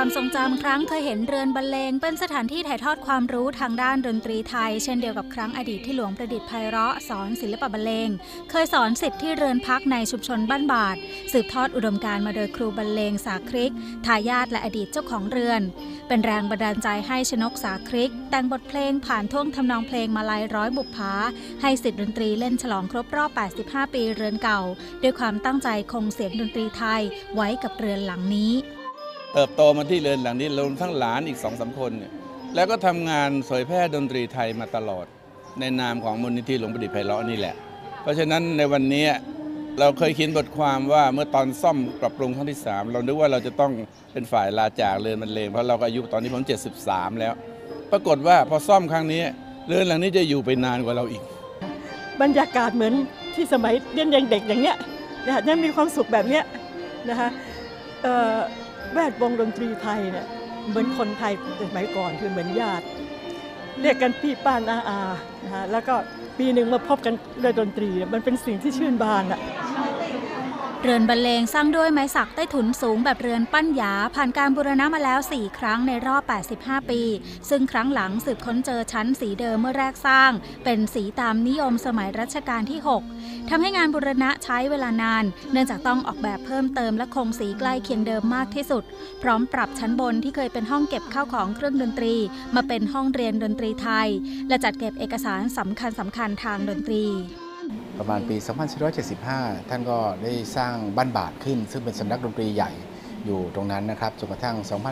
ความทรงจำครั้งเคยเห็นเรือนบรรเลงเป็นสถานที่ถ่ายทอดความรู้ทางด้านดนตรีไทยเช่นเดียวกับครั้งอดีตที่หลวงประดิษฐ์ไพเราะสอนศิลปะบรรเลงเคยสอนศิษย์ที่เรือนพักในชุมชนบ้านบาทสืบทอดอุดมการณ์มาโดยครูบรรเลงสาคริกทายาทและอดีตเจ้าของเรือนเป็นแรงบันดาลใจให้ชนกสาคริกแต่งบทเพลงผ่านท่วงทำนองเพลงมาลัยร้อยบุปผาให้ศิษย์ดนตรีเล่นฉลองครบรอบ85 ปีเรือนเก่าด้วยความตั้งใจคงเสียงดนตรีไทยไว้กับเรือนหลังนี้เติบโตมาที่เรือนหลังนี้รวมทั้งหลานอีก 2-3 คนเนี่ยแล้วก็ทำงานเผยแพร่ดนตรีไทยมาตลอดในนามของมูลนิธิหลวงประดิษฐ์ไพเราะนี่แหละเพราะฉะนั้นในวันนี้เราเคยเขียนบทความว่าเมื่อตอนซ่อมปรับปรุงครั้งที่3เราคิดว่าเราจะต้องเป็นฝ่ายลาจากเรือนบรรเลงเพราะเราก็อายุตอนนี้ผม73แล้วปรากฏว่าพอซ่อมครั้งนี้เรือนหลังนี้จะอยู่ไปนานกว่าเราอีกบรรยากาศเหมือนที่สมัยเรียนยังเด็กอย่างเนี้ยนะคะยังมีความสุขแบบเนี้ยนะคะแวดวงดนตรีไทยเนี่ยเหมือนคนไทยสมัยก่อนคือเหมือนญาติเรียกกันพี่ป้าน้าอานะคะแล้วก็ปีหนึ่งมาพบกันด้วยดนตรีมันเป็นสิ่งที่ชื่นบานอะเรือนบรรเลงสร้างด้วยไม้สักใต้ถุนสูงแบบเรือนปั้นหยาผ่านการบูรณะมาแล้ว4 ครั้งในรอบ85 ปีซึ่งครั้งหลังสืบค้นเจอชั้นสีเดิมเมื่อแรกสร้างเป็นสีตามนิยมสมัยรัชกาลที่6ทำให้งานบูรณะใช้เวลานานเนื่องจากต้องออกแบบเพิ่มเติมและคงสีใกล้เคียงเดิมมากที่สุดพร้อมปรับชั้นบนที่เคยเป็นห้องเก็บข้าวของเครื่องดนตรีมาเป็นห้องเรียนดนตรีไทยและจัดเก็บเอกสารสำคัญทางดนตรีประมาณปี 2475 ท่านก็ได้สร้างบ้านบาทขึ้นซึ่งเป็นสำนักดนตรีใหญ่อยู่ตรงนั้นนะครับจนกระทั่ง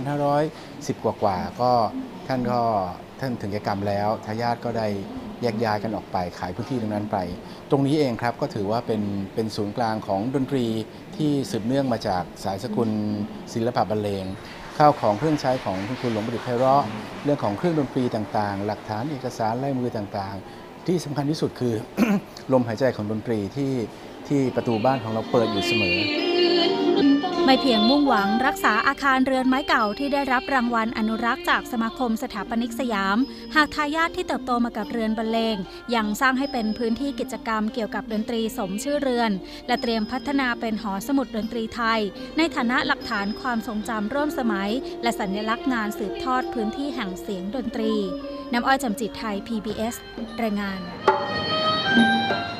2510 กว่าก็ท่านถึงแก่กรรมแล้วทายาทก็ได้แยกย้ายกันออกไปขายพื้นที่ตรงนั้นไปตรงนี้เองครับก็ถือว่าเป็นศูนย์กลางของดนตรีที่สืบเนื่องมาจากสายสกุลศิลปะบรรเลงข้าวของเครื่องใช้ของคุณหลวงประดิษฐ์ไพเราะเรื่องของเครื่องดนตรีต่างๆหลักฐานเอกสารลายมือต่างๆที่สำคัญที่สุดคือ ลมหายใจของดนตรีที่ประตูบ้านของเราเปิดอยู่เสมอไม่เพียงมุ่งหวังรักษาอาคารเรือนไม้เก่าที่ได้รับรางวัลอนุรักษ์จากสมาคมสถาปนิกสยามหากทายาทที่เติบโตมากับเรือนบรรเลงยังสร้างให้เป็นพื้นที่กิจกรรมเกี่ยวกับดนตรีสมชื่อเรือนและเตรียมพัฒนาเป็นหอสมุดดนตรีไทยในฐานะหลักฐานความทรงจำร่วมสมัยและสัญลักษณ์งานสืบทอดพื้นที่แห่งเสียงดนตรีน้ำอ้อยจำจิตไทย PBS รายงาน